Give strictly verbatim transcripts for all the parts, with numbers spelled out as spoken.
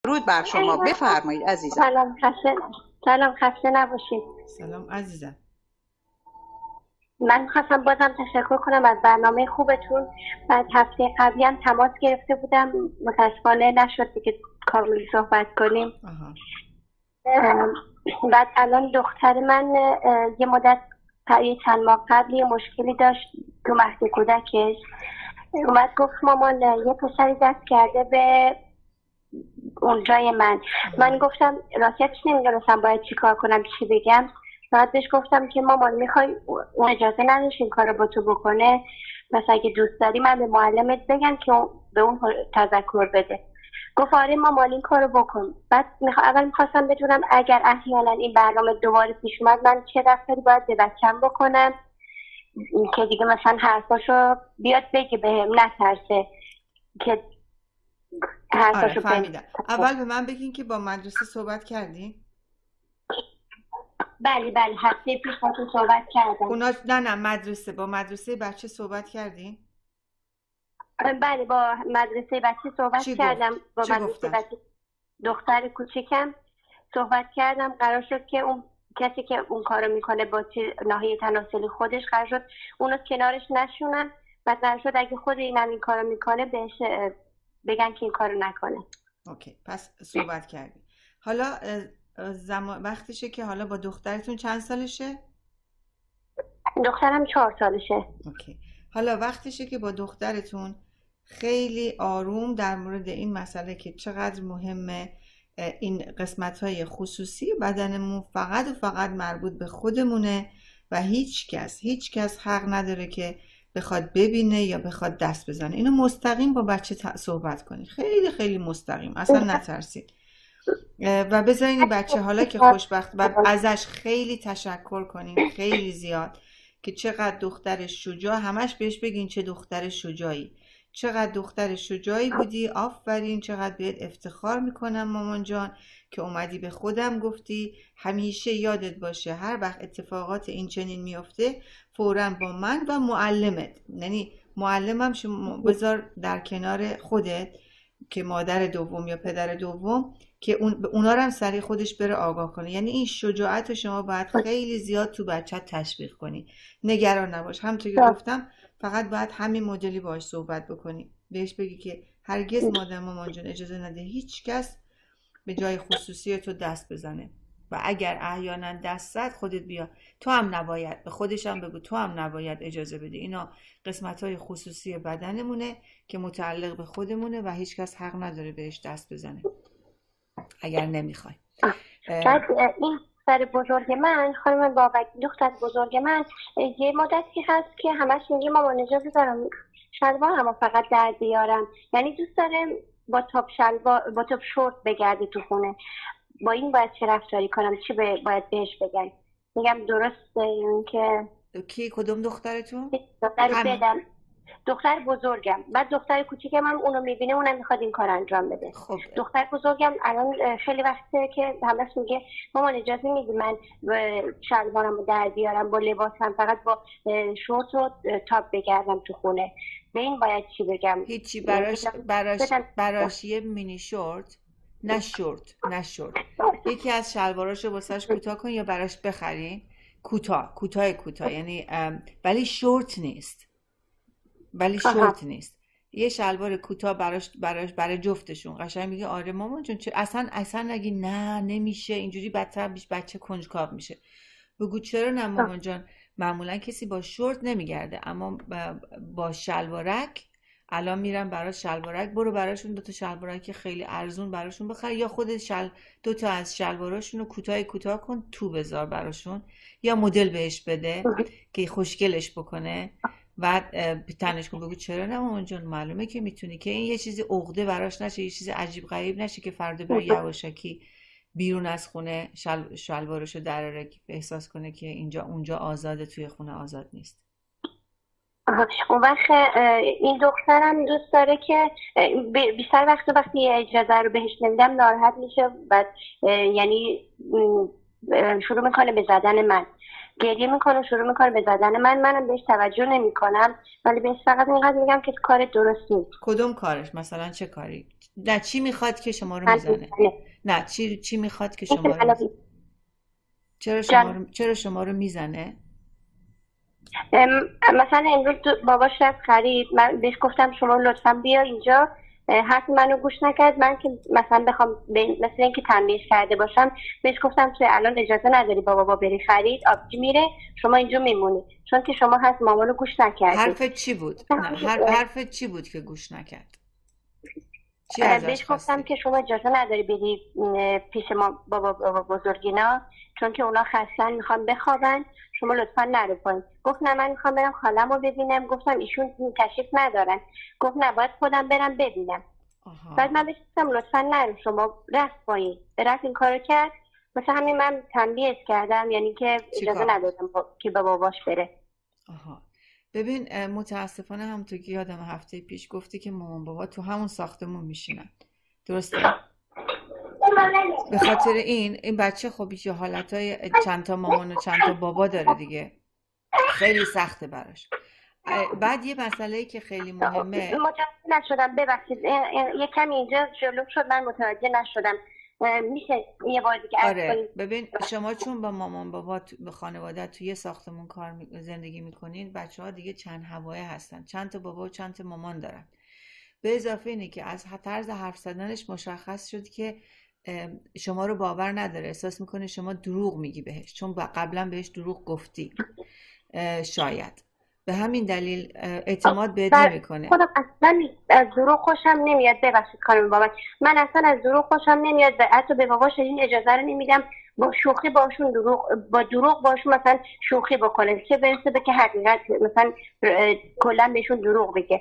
درود بر شما، بفرمایید عزیزم. سلام خسته سلام خسته نباشید. سلام عزیزم. من خواستم بازم تشکر کنم از برنامه خوبتون. بعد هفته قبلی هم تماس گرفته بودم، متاسفانه نشد دیگه کامل صحبت کنیم. آها. بعد الان دختر من یه مدت یه چند ماه قبل یه مشکلی داشت تو مهد کودکش. اومد گفت مامان یه پسری دست کرده به اونجای من. من گفتم راستیتش نمیدونستم باید چی کار کنم، چی بگم. بعد بهش گفتم که مامان میخوای اون اجازه نداشت این کارو با تو بکنه، پس اگه دوست داری من به معلمت بگم که به اون تذکر بده. گفت آره مامان این کارو بکن. بعد میخوا... اول میخواستم بدونم اگر احیانا این برنامه دوباره پیش اومد من چه رفتاری باید به بچم بکنم که دیگه مثلا حرفاشو بیاد بگه بهم، نترسه که حرفاشو. آره فهمیدم. اول به من بگین که با مدرسه صحبت کردین؟ بله بله هفته پیش با تو صحبت کردم. اونا نه نه مدرسه با مدرسه بچه صحبت کردین؟ بله با مدرسه بچه صحبت کردم. با چی مدرسه گفتن؟ بچه دختر کوچیکم صحبت کردم. قرار شد که اون کسی که اون کارو میکنه با ناحیه تناسلی خودش قرار شد اونو کنارش نشونن و قرار شد اگه خود اینم این کارو میکنه بهش بگن که این کارو نکنه. اوکی پس صحبت کردی. حالا زمان وقتشه که حالا با دخترتون چند سالشه؟ دخترم چهار سالشه. اوکی. حالا وقتشه که با دخترتون خیلی آروم در مورد این مسئله که چقدر مهمه این قسمت‌های خصوصی بدنمون فقط و فقط مربوط به خودمونه و هیچ کس هیچ کس حق نداره که بخواد ببینه یا بخواد دست بزنه. اینو مستقیم با بچه صحبت کنید، خیلی خیلی مستقیم، اصلا نترسید و بذارین این بچه حالا که خوشبخت و ازش خیلی تشکر کنین، خیلی زیاد، که چقدر دختر شجاع، همش بهش بگین چه دختر شجاعی، چقدر دختر شجاعی بودی، آفرین، چقدر بهت افتخار میکنم مامان جان که اومدی به خودم گفتی. همیشه یادت باشه هر وقت اتفاقات این چنین میفته فوراً با من و معلمت، یعنی معلمم شما بذار در کنار خودت که مادر دوم یا پدر دوم، که اون اونا رو هم سریع خودش بره آگاه کنه. یعنی این شجاعت رو شما باید خیلی زیاد تو بچت تشویق کنی. نگران نباش، همونطور که گفتم فقط باید همین مدلی باهاش صحبت بکنی، بهش بگی که هرگز مادر مامان جان اجازه نده هیچ کس به جای خصوصی تو دست بزنه و اگر احیانا دست زد خودت بیا، تو هم نباید، به خودش هم بگو تو هم نباید اجازه بدی. اینا قسمت‌های خصوصی بدنمونه که متعلق به خودمونه و هیچ کس حق نداره بهش دست بزنه اگر نمیخوای. بعد این دختر بزرگ من، خانم بابک، دختر بزرگ من یه مدتی هست که همش میگه مامان اجازه دارم شلوارمو فقط در بیارم، یعنی دوست داره با تاپ شلوار با تاپ شورت بگرده تو خونه. با این باید چه رفتاری کنم؟ چی باید بهش بگم؟ میگم درسته این که کی کدوم دخترتون؟ دختر بدم دختر بزرگم. بعد دختر کوچیکم هم اونو میبینه، اونم میخواد این کار انجام بده. خب. دختر بزرگم الان خیلی وقته که همش میگه مامان اجازه میدی من شلوارمو در بیارم با لباسم، فقط با شورت و تاپ بگردم تو خونه. به این باید چی بگم؟ هیچی. براش براش براش یه مینی شورت، نه شورت نه شورت، یکی از شلواراشو واسش کوتاه کن یا براش بخرین کوتاه کوتاه کوتاه، یعنی ولی شورت نیست، ولی شورت نیست، یه شلوار کوتاه براش براش برای جفتشون. قشنگ میگه آره مامان جون چه اصلا اصلا نگی نه نمیشه اینجوری، بدتر بیش بچه کنجکاو میشه. بگو چرا نه مامان جان، معمولا کسی با شورت نمیگرده اما با شلوارک الان میرم برای شلوارک، برو براشون دو تا شلوارک خیلی ارزون براشون بخر، یا خودت شل دو تا از شلواراشونو کوتاه کوتاه کن تو بذار براشون، یا مدل بهش بده که خوشگلش بکنه بعد تنش کن. بگو چرا نه مامان جان، معلومه که میتونی، که این یه چیزی عقده براش نشه، یه چیزی عجیب غریب نشه که فردا بره یواشکی بیرون از خونه شل... شلوارشو دراره که احساس کنه که اینجا اونجا آزاده، توی خونه آزاد نیست. اون وقت این دخترم دوست داره که بیشتر وقت وقتی اجازه رو بهش نمیدم ناراحت میشه، بعد یعنی شروع میکنه به زدن من. گریه میکنه، شروع میکنه به زدن من. منم بهش توجه نمیکنم، ولی بهش فقط اینقدر میگم که کار درست نیست. کدوم کارش؟ مثلا چه کاری؟ نه چی میخواد که شما رو میزنه؟ نه چی چی میخواد که شما رو میزنه؟ چرا شما رو چرا شما رو میزنه؟ مثلا امروز باباش رفت خرید، من بهش گفتم شما لطفا بیا اینجا، حرف منو گوش نکرد. من که مثلا بخوام مثلا اینکه تنبیهش کرده باشم بهش گفتم تو الان اجازه نداری با بابا بری خرید، آبجی میره، شما اینجا میمونی، چون که شما هست مامانو گوش نکردی. حرفت چی بود؟ نه حرف حرفت چی بود که گوش نکرد؟ چی ازش بهش گفتم که شما اجازه نداری بری پیش ما بابا بابا بزرگینا، چون که اونا خستن میخوان بخوابن، شما لطفا نرو پایین. گفت نه من میخوام برم خاله‌مو ببینم. گفتم ایشون تشریف ندارن. گفت نه باید خودم برم ببینم. آها. بعد من بهش گفتم لطفا نرو، شما رفت پایین. رفت این کارو کرد. مثلا همین من تنبیهش کردم، یعنی که اجازه ندادم با... که با باباش بره. آها. ببین متاسفانه همونطور که یادم هفته پیش گفتی که مامان بابا تو همون ساختمون میشینن، درسته؟ به خاطر این این بچه خب یه حالتهای چند تا مامان و چند تا بابا داره دیگه، خیلی سخته براش. بعد یه مسئله که خیلی مهمه، متوجه نشدم، ببخشید یه کمی اینجا جلو شد من متوجه نشدم، میشه یه بار دیگه؟ آره ببین شما چون با مامان بابا به خانواده توی ساختمون کار می... زندگی میکنین، بچه ها دیگه چند هوایه هستن، چند تا بابا و چند تا مامان دارن. به اضافه اینه که از طرز حرف زدنش مشخص شد که شما رو باور نداره، احساس میکنه شما دروغ میگی بهش، چون قبلا بهش دروغ گفتی. شاید به همین دلیل اعتماد بهت نمیکنه. خودم اصلا از دروغ خوشم نمیاد، ببخشید خانم بابا، من اصلا از دروغ خوشم نمیاد و حتی به باباش این اجازه رو نمیدم با شوخی باشون دروغ با دروغ باشون مثلا شوخی بکنه، چه برسه به که حقیقت مثلا کلا بهشون دروغ بگه.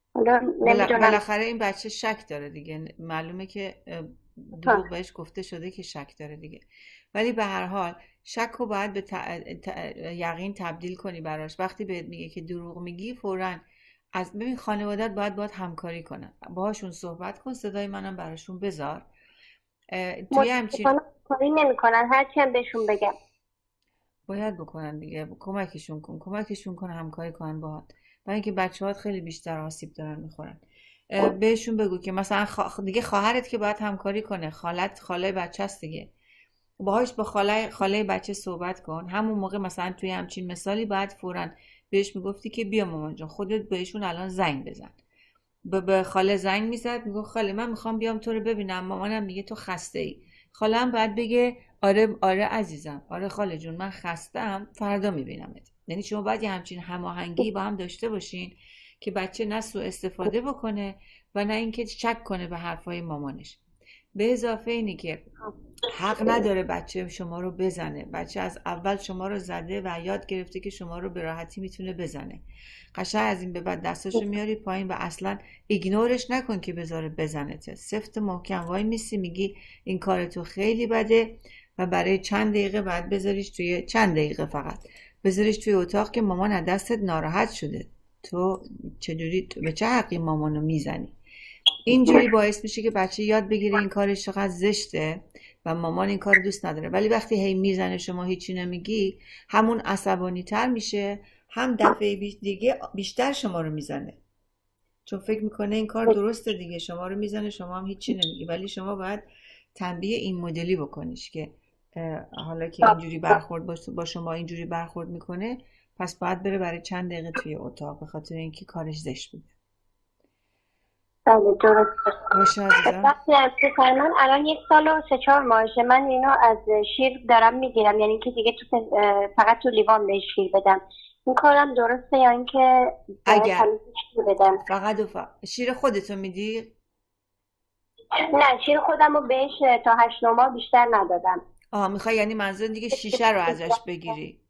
بالاخره این بچه شک داره دیگه، معلومه که دروغ بهش گفته شده که شک داره دیگه. ولی به هر حال شک رو باید به ت... ت... یقین تبدیل کنی براش. وقتی بهت میگه که دروغ میگی، فوراً از ببین خانوادت باید باید همکاری کنن، باهاشون صحبت کن، صدای منم براشون بذار. توی همچین کاری نمیکنن، هر چی هم بهشون بگم باید بکنن دیگه، کمکشون کن کمکشون کن همکاری کنن باهات، برای اینکه بچه‌هات خیلی بیشتر آسیب دارن میخورن. بهشون بگو که مثلا خ... دیگه خواهرت که باید همکاری کنه، خالت خاله بچه‌ست دیگه، باهاش با خاله خاله بچه صحبت کن. همون موقع مثلا توی همچین مثالی باید فوراً بهش میگفتی که بیا مامان جان خودت بهشون الان زنگ بزن. به خاله زنگ میزد، میگه خاله من میخوام بیام تو رو ببینم، مامانم میگه تو خسته ای. خاله هم باید بگه آره آره عزیزم، آره خاله جون من خستم، فردا میبینمت. یعنی شما باید یه همچین هماهنگی با هم داشته باشین که بچه نه سوء استفاده بکنه و نه اینکه شک کنه به حرفای مامانش. به اضافه اینی که حق نداره بچه شما رو بزنه. بچه از اول شما رو زده و یاد گرفته که شما رو به راحتی میتونه بزنه. قشنگ از این به بعد دستاشو میاری پایین و اصلا ایگنورش نکن که بذاره بزنته. سفت محکم وای میسی میگی این کار تو خیلی بده و برای چند دقیقه بعد بذاریش توی چند دقیقه فقط بذاریش توی اتاق که مامان از دستت ناراحت شده. تو چجوری به چه حقی مامانو میزنی؟ اینجوری باعث میشه که بچه یاد بگیره این کارش چقدر زشته و مامان این کار دوست نداره. ولی وقتی هی میزنه شما هیچی نمیگی، همون عصبانی تر میشه، هم دفعه دیگه بیشتر شما رو میزنه، چون فکر میکنه این کار درسته دیگه، شما رو میزنه شما هم هیچی نمیگی. ولی شما باید تنبیه این مدلی بکنیش که حالا که اینجوری برخورد با شما اینجوری برخورد میکنه، پس باید بره برای چند دقیقه توی اتاق، به خاطر اینکه کارش زشت بوده. بله درست. من الان یک سال و سه چهار ماهشه، من اینو از شیر دارم میگیرم، یعنی که دیگه تو فقط تو لیوان بهش شیر بدم. این کارم درسته یا اینکه اگر بدم؟ فقط و فقط شیر خودتو میدی؟ نه شیر خودم رو بهش تا هشت نو ماه بیشتر ندادم. آها میخوای یعنی منظور دیگه شیشه رو ازش بگیری؟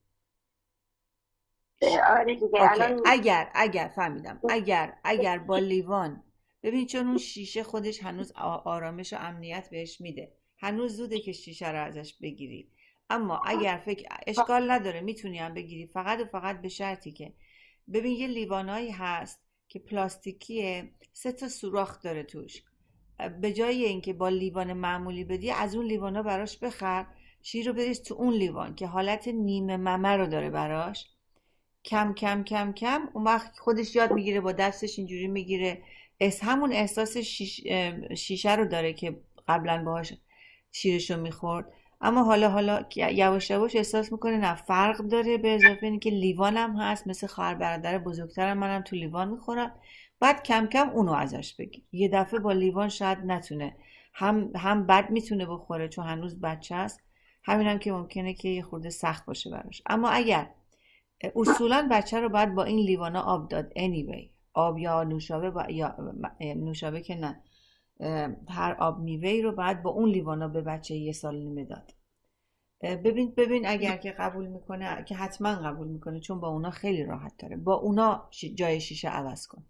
آره دیگه. الان اگر اگر فهمیدم اگر اگر با لیوان، ببین چون اون شیشه خودش هنوز آرامش و امنیت بهش میده، هنوز زوده که شیشه رو ازش بگیری. اما اگر فکر اشکال نداره میتونی هم بگیری، فقط و فقط به شرطی که ببین یه لیوانایی هست که پلاستیکیه، سه تا سوراخ داره توش. به جای اینکه با لیوان معمولی بدی، از اون لیوانا براش بخر شیر رو بریز تو اون لیوان که حالت نیمه ممه رو داره براش، کم کم کم کم اون وقت خودش یاد میگیره، با دستش اینجوری میگیره، اس همون احساس شیش شیشه رو داره که قبلا باهاش شیرشو میخورد، اما حالا حالا یواش یواش احساس میکنه نه فرق داره، به اضافه اینه که لیوانم هست، مثل خواهر برادر بزرگترم منم تو لیوان میخورم. بعد کم کم اونو ازش بگیر. یه دفعه با لیوان شاید نتونه، هم هم بد میتونه بخوره چون هنوز بچه است، همین هم که ممکنه که یه خورده سخت باشه براش. اما اگر اصولا بچه رو باید با این لیوانا آب داد anyway، آب یا نوشابه با... یا نوشابه که نه، هر آب میوه‌ای رو باید با اون لیوانا به بچه یه سال نیمه داد. ببین ببین اگر که قبول میکنه، که حتما قبول میکنه چون با اونا خیلی راحت داره، با اونا جای شیشه عوض کن.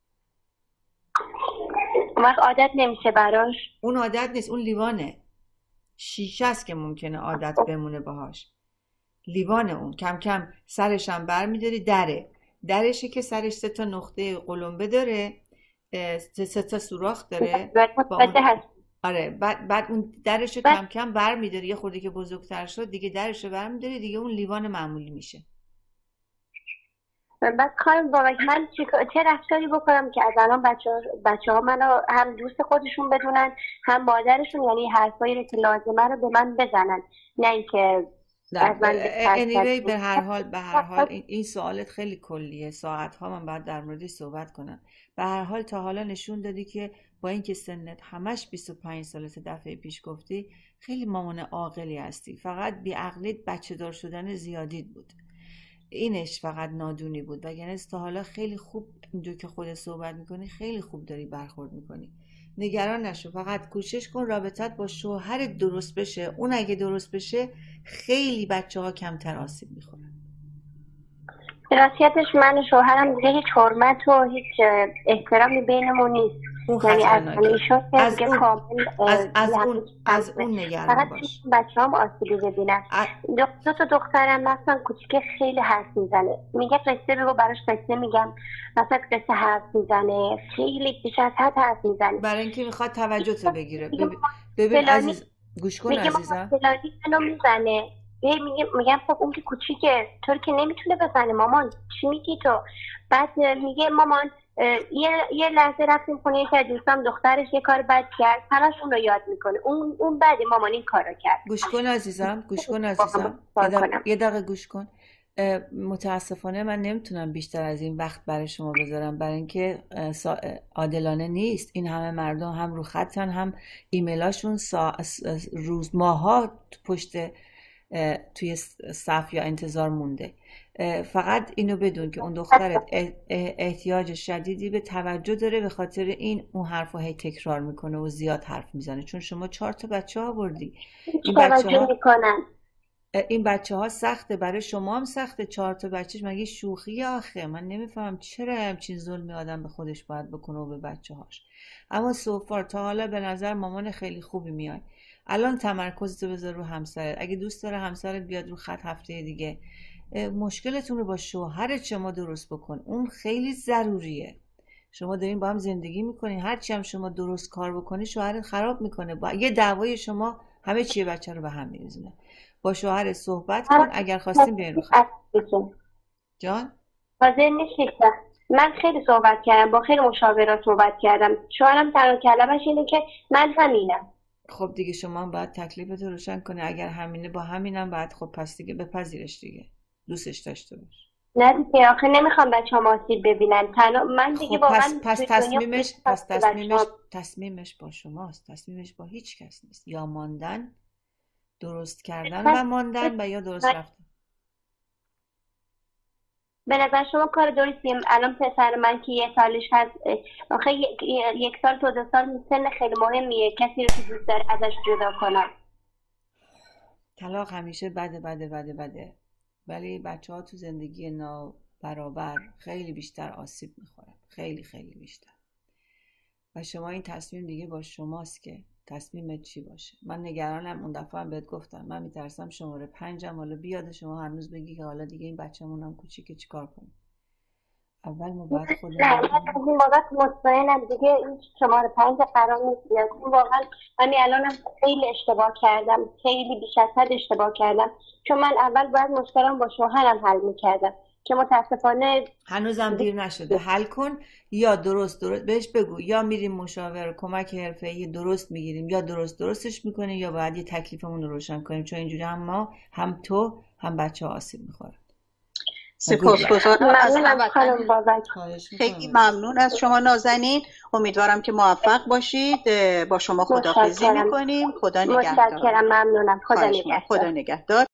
اون وقت عادت نمیشه براش؟ اون عادت نیست، اون لیوانه، شیشه است که ممکنه عادت بمونه باهاش. لیوان اون کم کم سرش هم بر میداری، دره درشه که سرش سه تا نقطه قلمبه داره، سه تا سوراخ داره با اون... آره بعد بعد اون درشو کم کم بر میداری، یه خورده که بزرگتر شد دیگه درشو بر میداری، دیگه اون لیوان معمولی میشه. بعد خانم بابک من چه رفتاری بکنم که از الان بچه ها, بچه ها منو هم دوست خودشون بدونن، هم مادرشون، یعنی حرفایی رو که لازمه رو به من بزنن، نه اینکه از من anyway به هر حال به هر حال این, این سوالت خیلی کلیه، ساعت ها من باید در موردش صحبت کنم. به هر حال تا حالا نشون دادی که با اینکه سنت همش بیست و پنج سالته، دفعه پیش گفتی خیلی مامان عاقلی هستی، فقط بی‌عقلیت بچه دار شدن زیادیت بود، اینش فقط نادونی بود، وگرنه تا حالا خیلی خوب اینجور که خودت صحبت میکنی خیلی خوب داری برخورد میکنی. نگران نشو، فقط کوشش کن رابطت با شوهر درست بشه، اون اگه درست بشه خیلی بچه ها کمتر آسیب میخورن. راستیتش من و شوهرم دیگه هیچ حرمت و هیچ احترامی بینمون نیست، یعنی از ایشون از دیگه اون کامل از, از اون از اون نگران باش. بچه هم آسیبی ببینن. دو تا دخترم مثلا کوچیکه خیلی حرف میزنه، میگه قصه بگو، براش قصه میگم، مثلا قصه حرف میزنه، خیلی بیش از حد حرف میزنه، برای اینکه میخواد توجه تو بگیره. ببین, ببین عزیز گوش کن عزیزم، فلانی منو میزنه، میگم میگم خب اون که کوچیکه طور که نمیتونه بزنه، مامان چی میگی تو؟ بعد میگه مامان یه یه لحظه رفتیم خونه یکی از دوستام، دخترش یه کار بد کرد، همش اون رو یاد میکنه، اون اون بعد مامان این کارو کرد. گوش کن عزیزم، گوش کن عزیزم، یه دقیقه گوش کن. متاسفانه من نمیتونم بیشتر از این وقت برای شما بذارم، برای اینکه عادلانه نیست. این همه مردم هم رو خطن، هم ایمیلاشون سا... روز ماها پشت توی صف یا انتظار مونده. فقط اینو بدون که اون دخترت احتیاج شدیدی به توجه داره، به خاطر این اون حرفو هی تکرار میکنه و زیاد حرف میزنه، چون شما چهار تا بچه آوردی. این بچه ها این بچه ها سخته، برای شما هم سخته، چهار تا بچهش مگه شوخی آخه؟ من نمیفهم چرا همچین ظلمی آدم به خودش باید بکنه و به بچه هاش. اما سوفار تا حالا به نظر مامان خیلی خوبی میاد. الان تمرکزتو بذار رو همسرت، اگه دوست داره همسرت بیاد رو خط هفته دیگه، مشکلتون رو با شوهرت شما درست بکن، اون خیلی ضروریه. شما دارین با هم زندگی میکنین، هرچی هم شما درست کار بکنی شوهرت خراب میکنه، با یه دعوای شما همه چیه بچه رو به هم میریزونه. با شوهرت صحبت کن، اگر خواستین بیاین رو خط. جان حاضر نیست. من خیلی صحبت کردم، با خیلی مشاورات صحبت کردم، شوهرم تنها کلمش اینه که من همینم. خب دیگه شما هم باید تکلیفتو روشن کنی، اگر همینه با همینم باید خب پس دیگه بپذیرش دیگه، دوستش داشته باش. نه دیگه آخه نمیخوام بچه‌ها آسیب ببینن، تنها من دیگه خب واقعا پس, پس تصمیمش پس تصمیمش تصمیمش با شماست، تصمیمش با هیچ کس نیست. یا ماندن، درست کردن و ماندن، و یا درست رفتن. به نظر شما کار درستیم؟ الان پسر من که یه سالش هست، آخه یک سال تا دو سال سن خیلی مهمیه، کسی رو که دوست داره ازش جدا کنم. طلاق همیشه بده بده بده بده، ولی بچه ها تو زندگی نابرابر خیلی بیشتر آسیب میخورن، خیلی خیلی بیشتر. و شما این تصمیم دیگه با شماست که تصمیمت چی باشه. من نگرانم، اون دفعه هم بهت گفتم من میترسم شماره پنجم حالا بیاد شما هنوز بگی که حالا دیگه این بچه‌مون هم کوچیکه چیکار کنیم. اول ما باید خودمون نه من از این بابت مطمئنم دیگه این شماره پنج قرار نیست بیاد. این واقعا من الانم خیلی اشتباه کردم، خیلی بیش از حد اشتباه کردم، چون من اول باید مشکلم با شوهرم حل میکردم که متاسفانه هنوزم دیر نشده. حل کن، یا درست درست بهش بگو، یا میریم مشاور کمک حرفه‌ای درست میگیریم، یا درست درستش میکنیم، یا باید یه تکلیفمون رو روشن کنیم، چون اینجوری هم ما هم تو هم بچه ها آسیب میخورن. سپاسگزارم از خانم بابک. خیلی ممنون از شما نازنین. امیدوارم که موفق باشید. با شما خداحافظی میکنیم. خدا نگهدار. متشکرم، ممنونم. خدا نگهدار. خدا نگهدار.